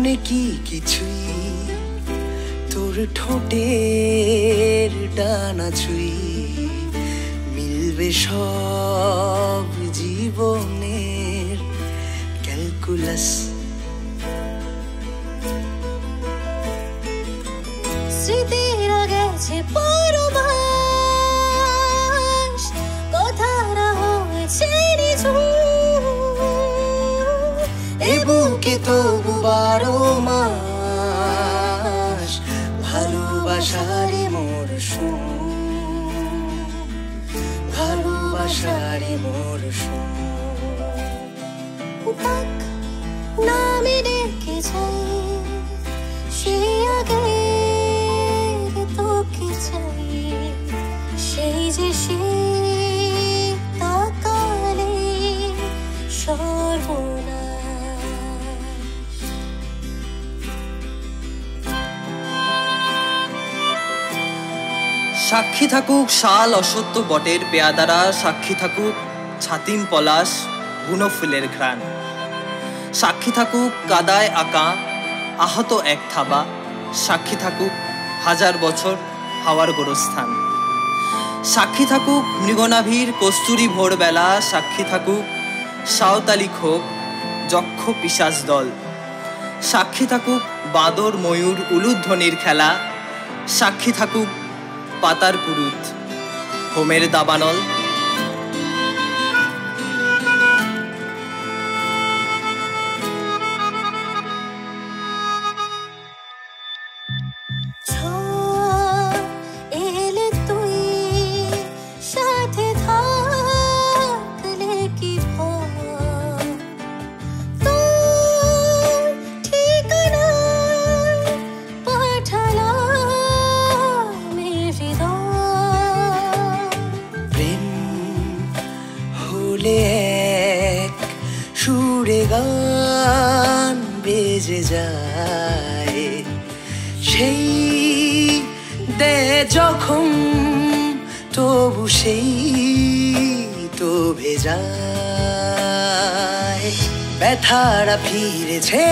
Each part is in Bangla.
মনে কি কিছুই তোর ঠোঁটের ডানা ছুঁই মিলবে সব জীবনের ক্যালকুলাস স্মৃতিরা গেছে পরবাস কথারা হয়েছে এ বুকে তবু 12 মাস ভালোবাসারে মরশুম ভালোবাসারে মরশুম নামে ডেকে যাই সেই আগে তোকে চাই সেই যে সে তাকালে সর্বনাশ সাক্ষী থাকুক শাল অসত্য বটের পেয়াদারা সাক্ষী থাকুক ছাতিম পলাশ বুনো ফুলের ঘ্রাণ সাক্ষী থাকুক কাদায় আঁকা আহত এক থাবা সাক্ষী থাকুক 1000 বছর হাওয়ার গোরস্থান সাক্ষী থাকুক মৃগনাভির কস্তুরী ভোরবেলা সাক্ষী থাকুক সাঁওতালি খোপ যক্ষ পিশাচ দল সাক্ষী থাকুক বাদর ময়ূর উলুধ্বনির খেলা সাক্ষী থাকুক পাতার পুরুত হোমের দাবানল এক সুরে গান বেজে যায় সেই দে যখন তবু সেই তো ভেজায় ব্যথারা ফিরেছে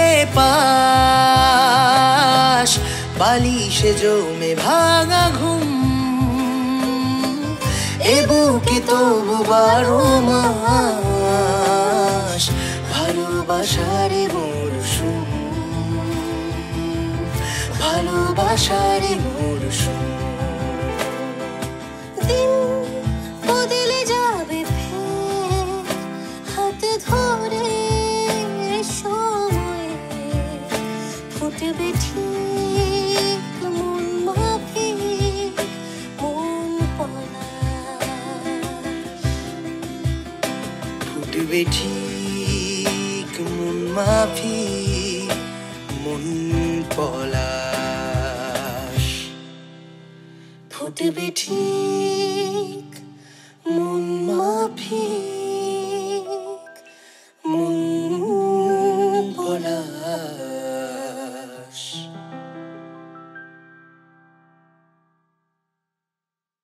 পাশ বালিশে জমে ভাঙা ঘুম এ বুকে তবু 12 মাস ভালোবাসারে মরশুম ভালোবাসারে মরশুম দিন বদলে যাবে ফের হাত ধরে সময়ে ফুটবে ঠিক মন মাফিক মন পলাশ ফুটবে ঠিক মন মাফিক মন পলাশ ফুটবে ঠিক মন মাফিক মন পলাশ।